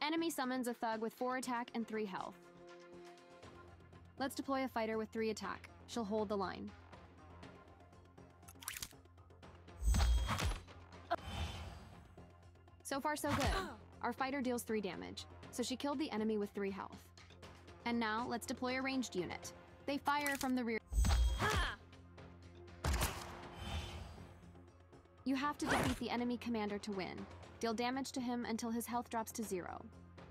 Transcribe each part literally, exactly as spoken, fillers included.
Enemy summons a thug with four attack and three health. Let's deploy a fighter with three attack. She'll hold the line. So far, so good. Our fighter deals three damage, so she killed the enemy with three health. And now, let's deploy a ranged unit. They fire from the rear. You have to defeat the enemy commander to win. Deal damage to him until his health drops to zero.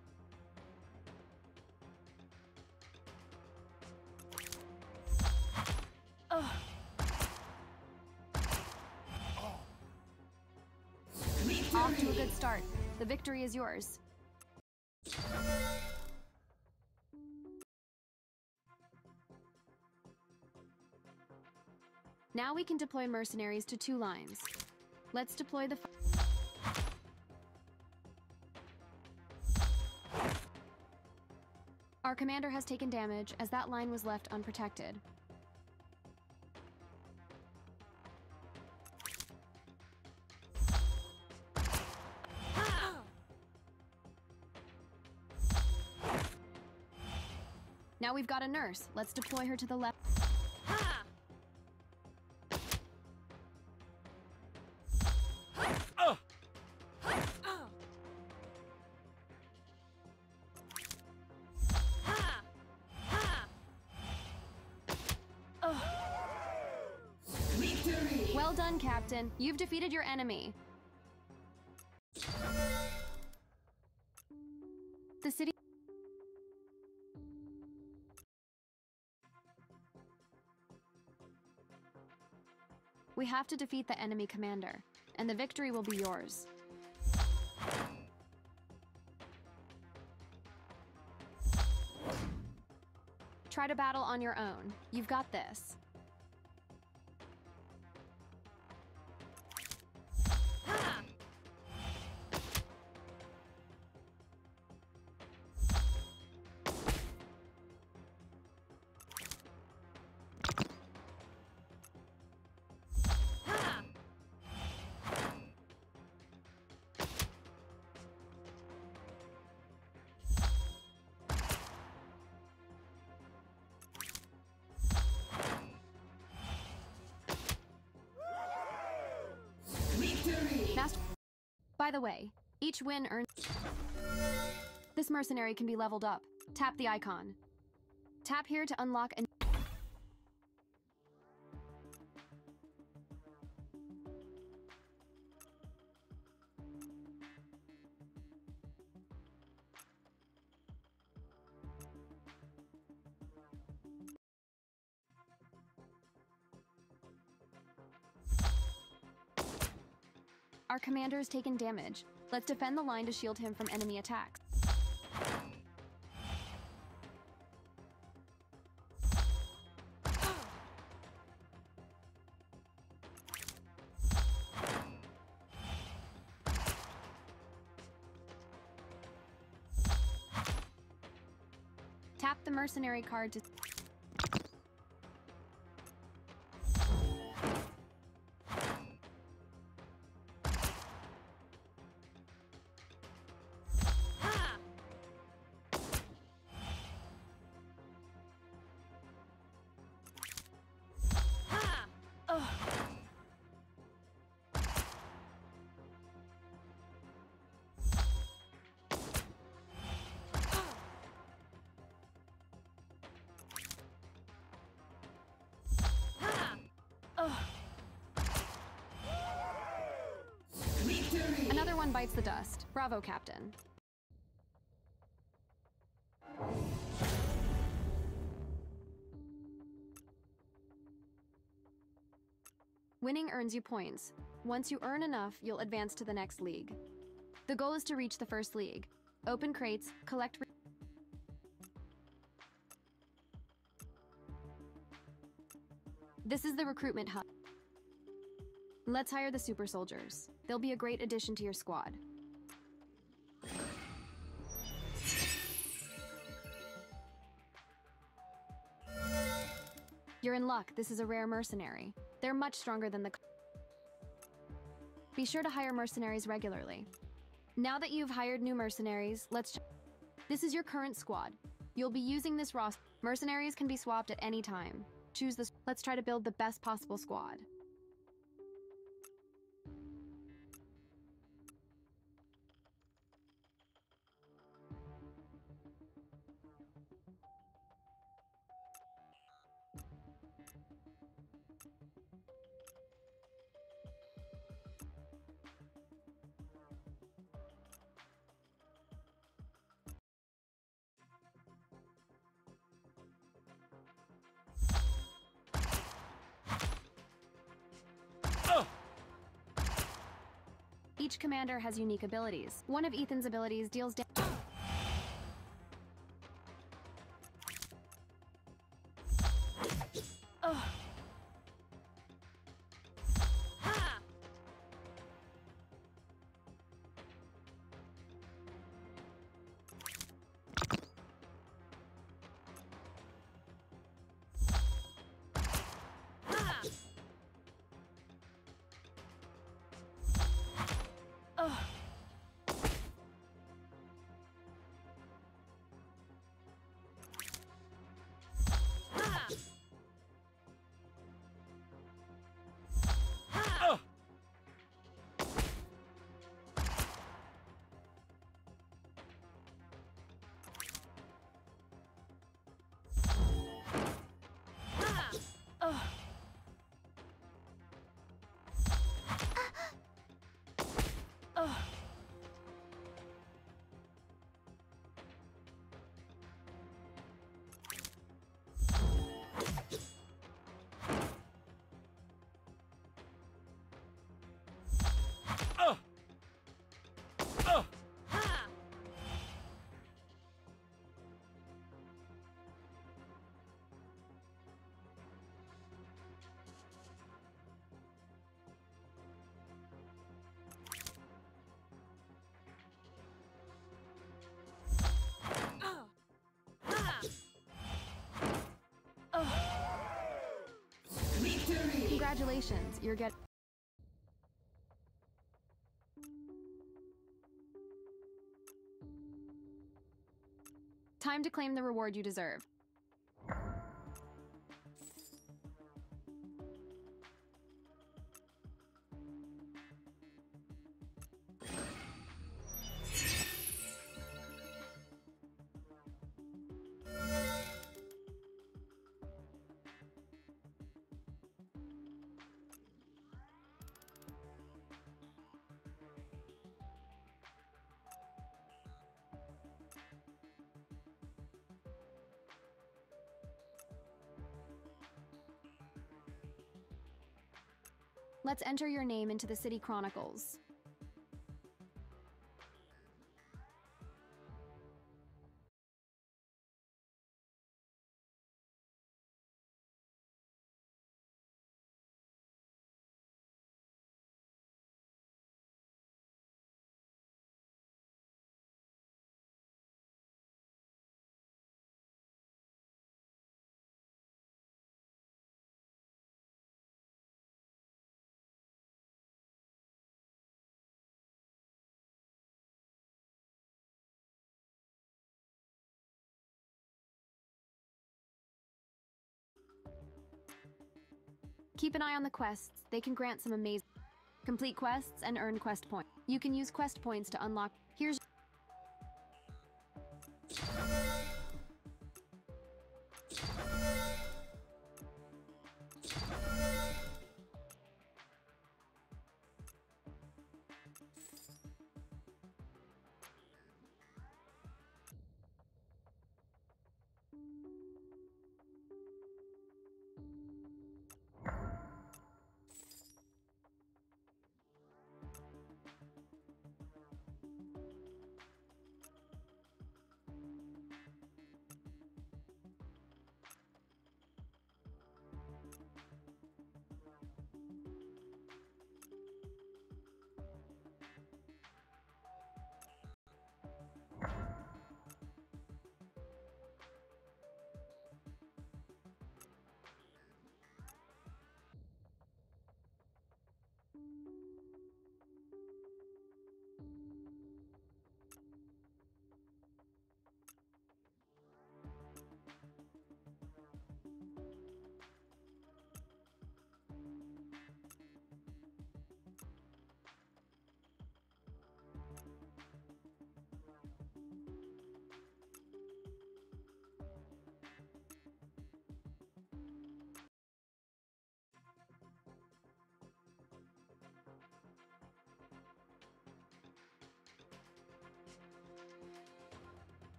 Ugh. Off to a good start. The victory is yours. Now we can deploy mercenaries to two lines. Let's deploy the... Our commander has taken damage as that line was left unprotected. Now we've got a nurse. Let's deploy her to the left. Victory! Well done, Captain. You've defeated your enemy. The city... We have to defeat the enemy commander, and the victory will be yours. Try to battle on your own. You've got this. Master. By the way, each win earns... This mercenary can be leveled up. Tap the icon. Tap here to unlock a... Our commander has taken damage. Let's defend the line to shield him from enemy attacks. Tap the mercenary card to... Another one bites the dust. Bravo, Captain. Winning earns you points. Once you earn enough, you'll advance to the next league. The goal is to reach the first league. Open crates, collect... This is the recruitment hub. Let's hire the super soldiers. They'll be a great addition to your squad. You're in luck. This is a rare mercenary. They're much stronger than the... Be sure to hire mercenaries regularly. Now that you've hired new mercenaries, let's ch- This is your current squad. You'll be using this roster. Mercenaries can be swapped at any time. Choose this. Let's try to build the best possible squad. Each commander has unique abilities. One of Ethan's abilities deals damage. Congratulations, you're getting... Time to claim the reward you deserve. Let's enter your name into the City Chronicles. Keep an eye on the quests. They can grant some amazing... Complete quests and earn quest points. You can use quest points to unlock... Here's...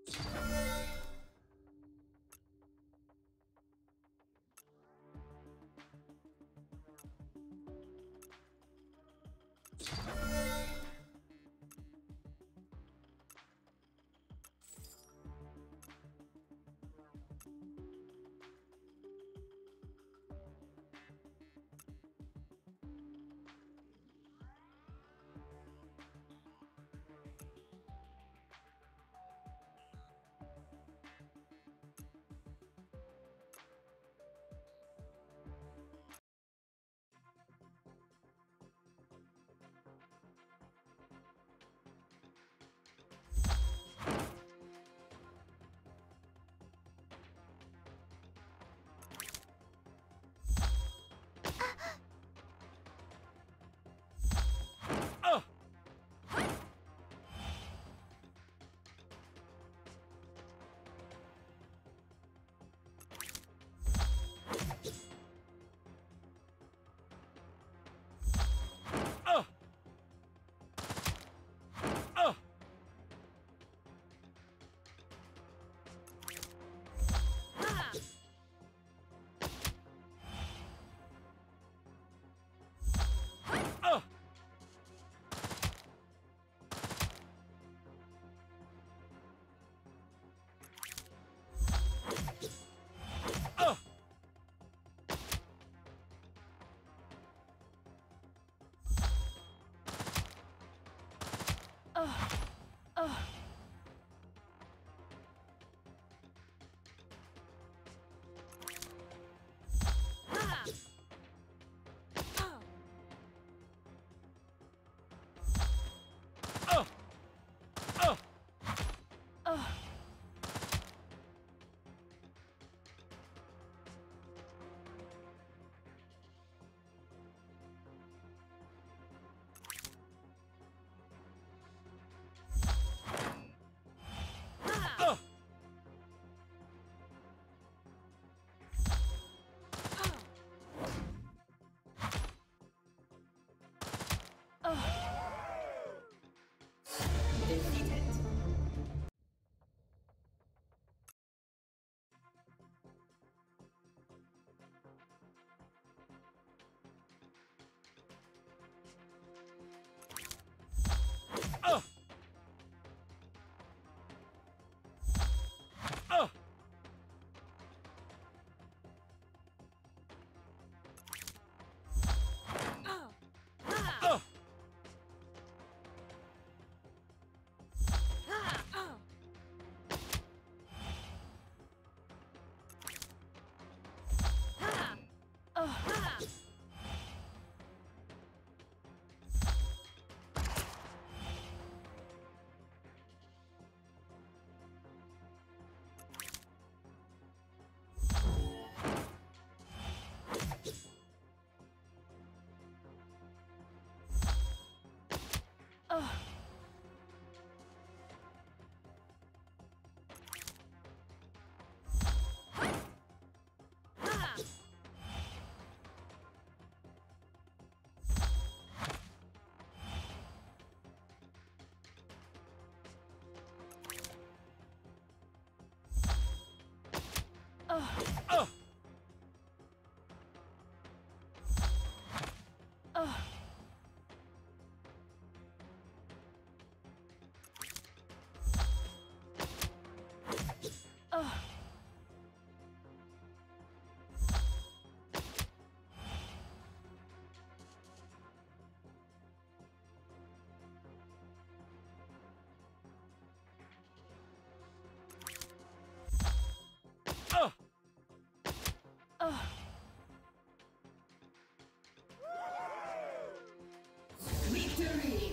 Victory!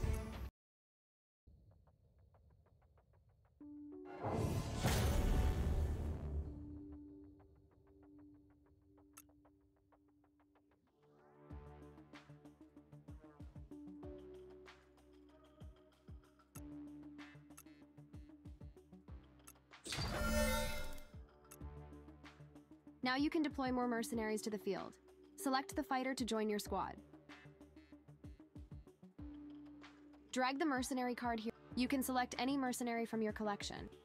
Now you can deploy more mercenaries to the field. Select the fighter to join your squad. Drag the mercenary card here. You can select any mercenary from your collection.